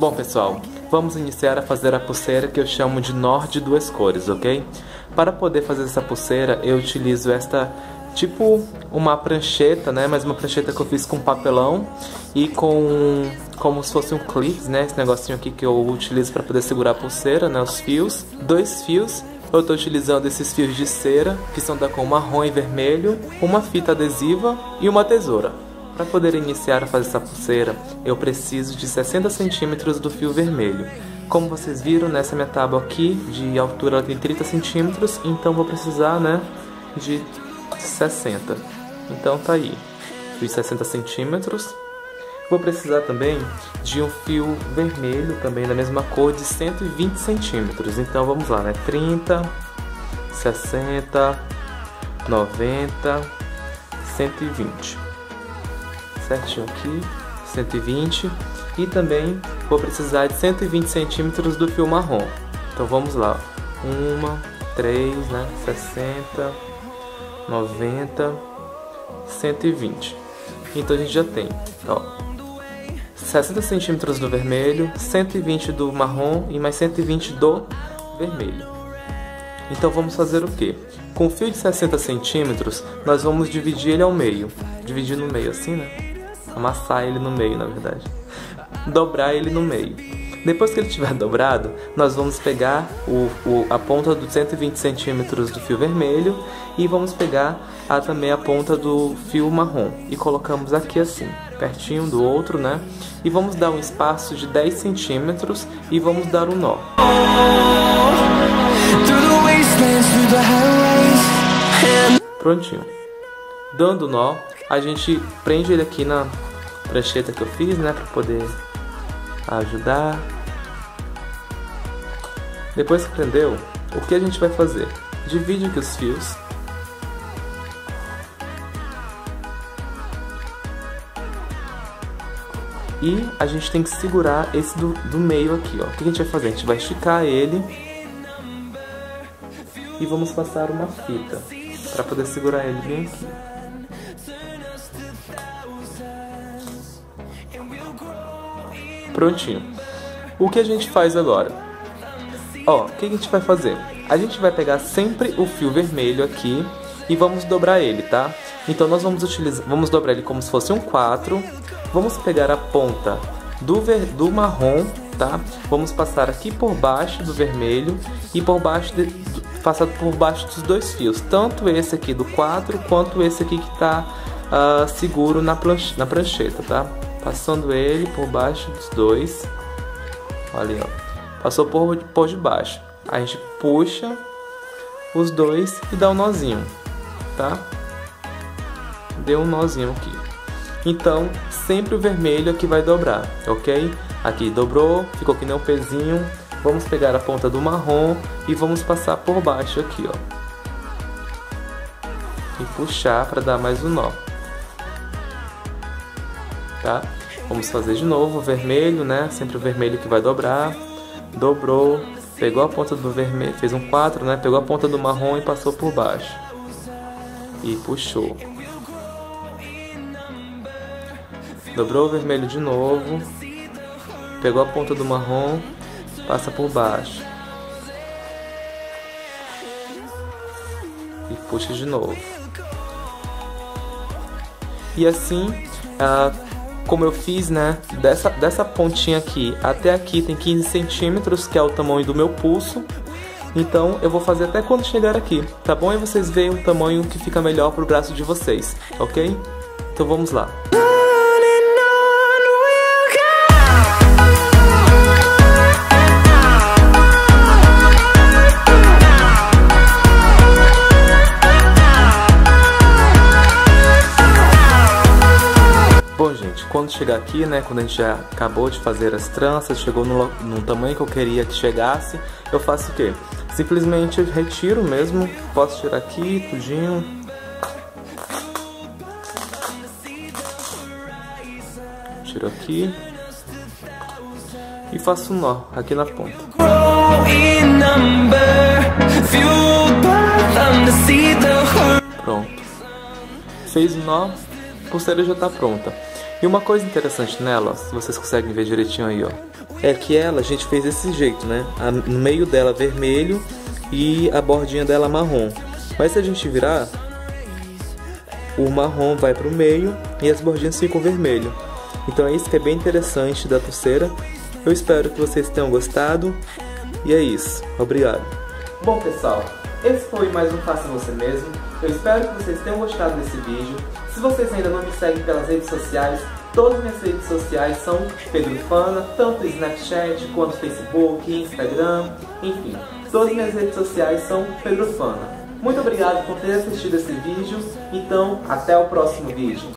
Bom, pessoal, vamos iniciar a fazer a pulseira que eu chamo de nó de duas cores, ok? Para poder fazer essa pulseira, eu utilizo esta, tipo uma prancheta, né? Mas uma prancheta que eu fiz com papelão e com, como se fosse um clips, né? Esse negocinho aqui que eu utilizo para poder segurar a pulseira, né? Os fios, 2 fios. Eu estou utilizando esses fios de cera, que são da cor marrom e vermelho, uma fita adesiva e uma tesoura. Para poder iniciar a fazer essa pulseira, eu preciso de 60 centímetros do fio vermelho. Como vocês viram, nessa minha tábua aqui, de altura ela tem 30 centímetros, então vou precisar, né, de 60. Então tá aí, de 60 centímetros. Vou precisar também de um fio vermelho, também da mesma cor, de 120 centímetros. Então vamos lá, né? 30, 60, 90, 120. Certinho aqui, 120. E também vou precisar de 120 centímetros do fio marrom. Então vamos lá. 1, 3, né? 60, 90, 120. Então a gente já tem, ó, 60 centímetros do vermelho, 120 do marrom e mais 120 do vermelho. Então vamos fazer o que? Com o fio de 60 centímetros, nós vamos dividir ele ao meio. Dividir no meio assim, né? Amassar ele no meio, na verdade. Dobrar ele no meio. Depois que ele estiver dobrado, nós vamos pegar a ponta dos 120 centímetros do fio vermelho e vamos pegar também a ponta do fio marrom e colocamos aqui assim, pertinho do outro, né? E vamos dar um espaço de 10 centímetros e vamos dar um nó. Prontinho. Dando nó, a gente prende ele aqui na prancheta que eu fiz, né? Para poder ajudar. Depois que prendeu, o que a gente vai fazer? Divide aqui os fios. E a gente tem que segurar esse do meio aqui, ó. O que a gente vai fazer? A gente vai esticar ele e vamos passar uma fita para poder segurar ele bem aqui. Prontinho. O que a gente faz agora? Ó, o que a gente vai fazer? A gente vai pegar sempre o fio vermelho aqui e vamos dobrar ele, tá? Então nós vamos dobrar ele como se fosse um 4. Vamos pegar a ponta do marrom, tá? Vamos passar aqui por baixo do vermelho e passar por baixo dos 2 fios. Tanto esse aqui do 4 quanto esse aqui que tá seguro na prancheta, tá? Passando ele por baixo dos 2. Olha aí, ó. Passou por debaixo. A gente puxa os 2 e dá um nozinho, tá? Deu um nozinho aqui. Então, sempre o vermelho aqui vai dobrar, ok? Aqui dobrou, ficou que nem um pezinho. Vamos pegar a ponta do marrom e vamos passar por baixo aqui, ó. E puxar para dar mais um nó. Tá? Vamos fazer de novo o vermelho, né? Sempre o vermelho que vai dobrar. Dobrou, pegou a ponta do vermelho, fez um 4, né? Pegou a ponta do marrom e passou por baixo. E puxou. Dobrou o vermelho de novo. Pegou a ponta do marrom, passa por baixo. E puxa de novo. E assim, como eu fiz, né, dessa pontinha aqui até aqui tem 15 centímetros, que é o tamanho do meu pulso. Então eu vou fazer até quando chegar aqui, tá bom? E vocês veem o tamanho que fica melhor pro braço de vocês, ok? Então vamos lá. Bom, gente, quando chegar aqui, né, quando a gente já acabou de fazer as tranças, chegou no tamanho que eu queria que chegasse, eu faço o quê? Simplesmente eu retiro mesmo, posso tirar aqui, tudinho. Tiro aqui. E faço um nó aqui na ponta. Pronto. Fez o nó, a pulseira já está pronta. E uma coisa interessante nela, ó, se vocês conseguem ver direitinho aí, ó, é que ela, a gente fez desse jeito, né? No meio dela vermelho e a bordinha dela marrom. Mas se a gente virar, o marrom vai pro meio e as bordinhas ficam vermelho. Então é isso que é bem interessante da pulseira. Eu espero que vocês tenham gostado. E é isso. Obrigado. Bom, pessoal, esse foi mais um Faça Você Mesmo. Eu espero que vocês tenham gostado desse vídeo. Se vocês ainda não me seguem pelas redes sociais, todas as minhas redes sociais são Pedro Fana, tanto Snapchat quanto Facebook, Instagram, enfim. Todas as minhas redes sociais são Pedro Fana. Muito obrigado por ter assistido esse vídeo. Então, até o próximo vídeo.